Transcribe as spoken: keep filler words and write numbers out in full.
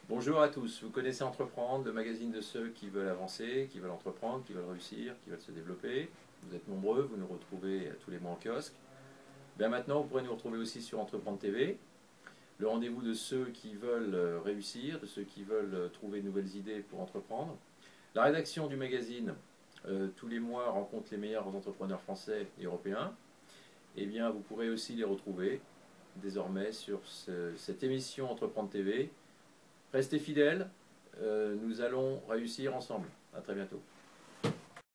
Bonjour à tous, vous connaissez Entreprendre, le magazine de ceux qui veulent avancer, qui veulent entreprendre, qui veulent réussir, qui veulent se développer. Vous êtes nombreux, vous nous retrouvez tous les mois en kiosque. Bien maintenant, vous pourrez nous retrouver aussi sur Entreprendre T V, le rendez-vous de ceux qui veulent réussir, de ceux qui veulent trouver de nouvelles idées pour entreprendre. La rédaction du magazine, euh, tous les mois, rencontre les meilleurs entrepreneurs français et européens. Et bien, vous pourrez aussi les retrouver désormais sur ce, cette émission Entreprendre T V. Restez fidèles, euh, nous allons réussir ensemble. À très bientôt.